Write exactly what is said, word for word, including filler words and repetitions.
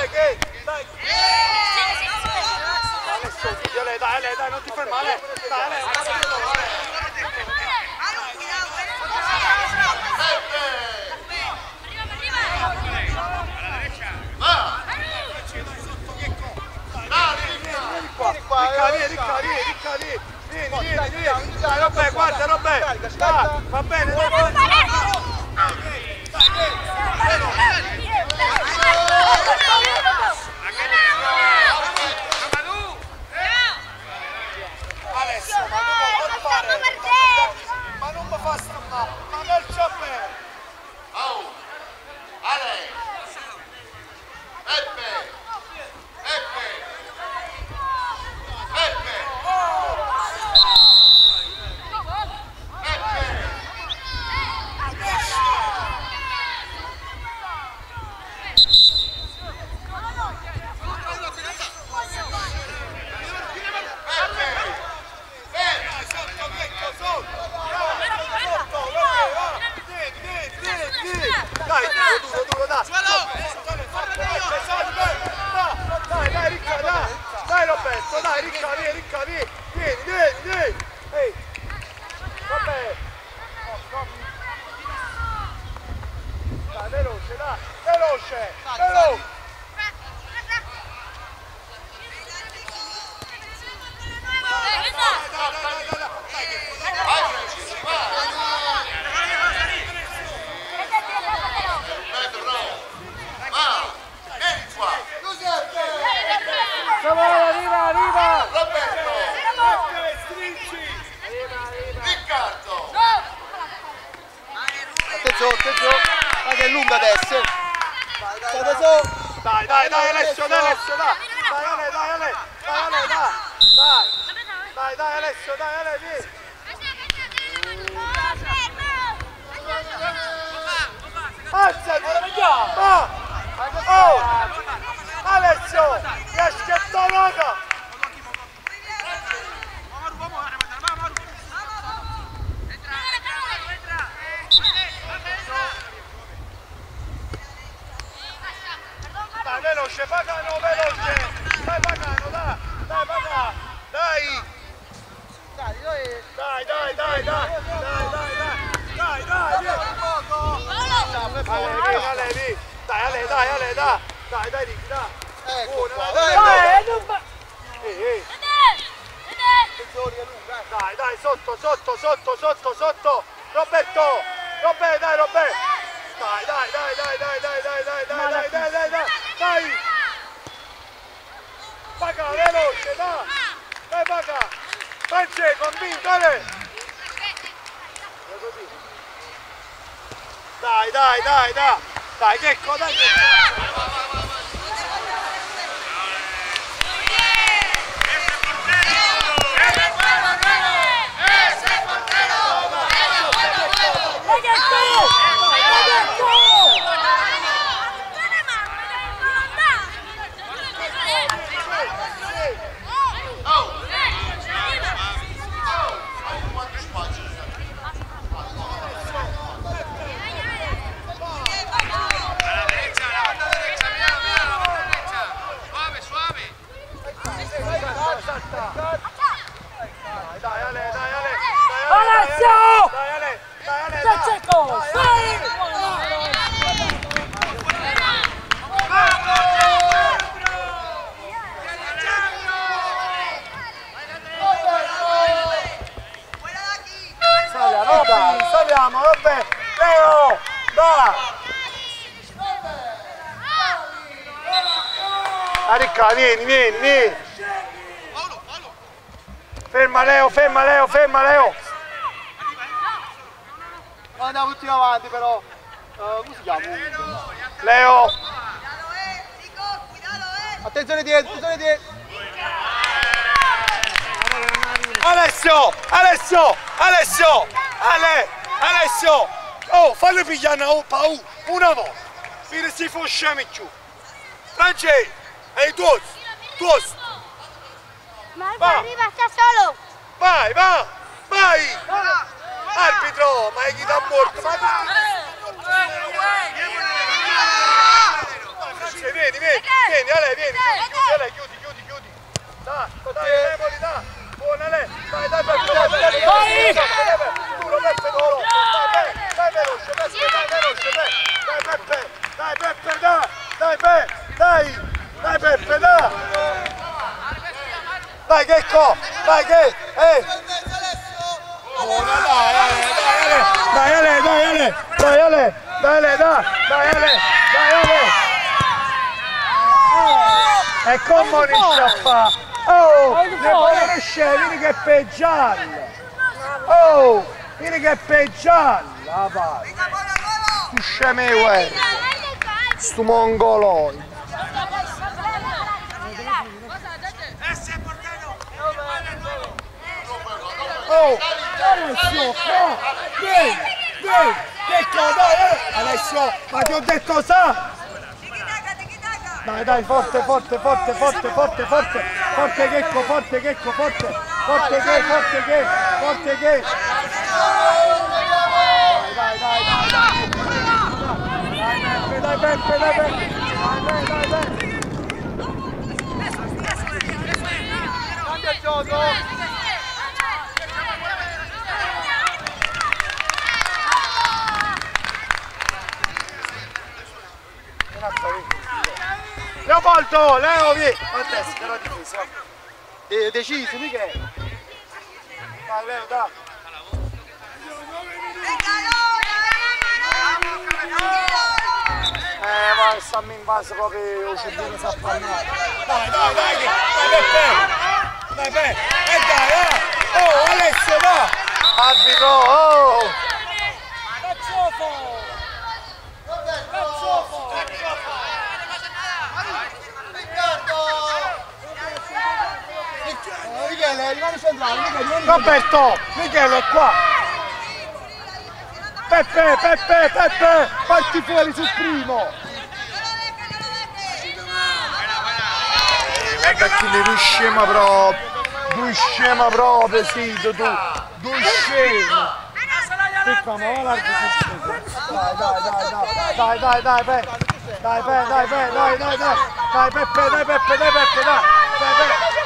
dai, che, dai. Dai, dai, dai, dai, non ti fermare. Dai, dai. Ricca, vieni, ricca, vieni, ricca, vieni, vieni, vieni, vieni. Dai, Robè, guarda, Robè. Dai, va bene, dai, dai. Alessio, ma non fare, ma non mi fa stampare, ma nel ciappello. Oh, Ale, Peppe, Peppe, Peppe, Dai, duro, duro, dai! Dai, dai, Ricca, dai! Dai Roberto, dai, Ricca, vieni, Ricca, vieni! Vieni, vieni, vieni! Ehi! Vabbè! Dai, veloce, dai! Veloce! Veloce! Arriva, arriva! Roberto! Riccardo! Attenzione, attenzione! Ma che è lunga adesso! Dai, dai, dai, Alessio, dai, Alessio, dai! Dai, Ale, dai, Ale! Dai, Ale, dai! Dai! Dai, dai, Alessio, dai, Ale, vieni! Alzati! Va! Oh! Alessio! Riesci a tolga! Dai, veloce, Pagano, veloce! Dai, Pagano, dai! Dai, Pagano! Dai! Dai, dai, dai, dai! Dai, dai, dai! Dai, dai! Ale, vieni! Dai, Ale, dai, Ale, dai! Dai, dai, Ricky, dai! Ecco qua, Dai, non fa... Ehi, ehi! attenzione, lunga! Dai, dai, sotto, sotto, sotto, sotto, sotto! Roberto! Roberto, dai, Roberto! Dai, dai, dai, dai, dai, dai, dai, dai, dai, dai, dai, dai, dai! Dai! Paga, veloce, dai! Dai, Paga! France, convinto, dai! Dai, dai, dai, dai! Dai, Checco, dai, Checco! Alessio! Dai Ale, dai Ale, Dai Cecco! Vai! Saliamo, dai, saliamo, vabbè! Leo! Dai! Ah, Ricca, vieni, vieni, vieni! Ferma Leo, ferma Leo, ferma Leo! Andiamo tutti avanti però, uh, come si chiama? Leo! Attenzione dietro, attenzione dietro! Alessio! Alessio! Alessio! Ale! Alessio! Oh, fallo pigliare una paura! Una volta! Fino si fa scemi giù! Francesco! Ehi, tu! Tu! Marco arriva, sta solo! Vai, va! Vai! Arbitro! Ma è chi da morto! Ma... Vieni, vieni! vieni, vieni, Ale, vieni, chiudi, Ale, chiudi, chiudi, chiudi. Dai, dai, Empoli, dai. Buona Ale, dai, dai, Peppe, dai, dai, dai, duro, Peppe, duro. Dai, dai, veloce, Peppe, dai, veloce, dai, Peppe, dai, Peppe, dai, dai, Peppe, dai, dai, Peppe, dai. Dai, Checco, dai, che, eh. Buona, dai, Ale, dai, Ale, dai, Ale, dai, Ale, dai, dai, Ale, dai, Ale. E come riesci a fare? Oh, ne puoi riuscire, vieni che è peggiale! Oh, vieni che è peggiale! Ah, vai! Tu scemi, uè! Sto mongoloi! Oh, Alessio, no! Vieni, vieni! Checco, dai, eh! Alessio, ma ti ho detto sa! Dai, dai, forte, forte, forte, forte, forte, forte, forte Checco, forte Checco, forte, forte che, forte che, forte che. Dai, dai, dai, dai, dai, Peppe, dai, Peppe, dai, dai, dai. Cambia il gioco. Leopoldo, Leo, vieni! A destra, però difesa. E deciso, mica? Dai, Leo, dai! Eh, ma sta in base proprio il cellino sa parlare. Dai, dai, dai, dai, Peppe! Dai, Peppe! E dai, eh! Oh, Alessio, dai! Arbitro, oh! Cazzofo! Cazzofo! Michele, rimani centrale, Michele, Roberto, Michele è qua! Peppe, Peppe, Peppe, fatti fuori sul primo! Guarda che ne riusciamo proprio, tu scema proprio, sì, tu, tu scema! Picca, ma va largo su Dai, dai, dai, dai, dai, dai, dai, dai, dai, dai, dai, dai, dai, dai, dai, Peppe, dai, Peppe, dai, Peppe, dai, dai, Peppe!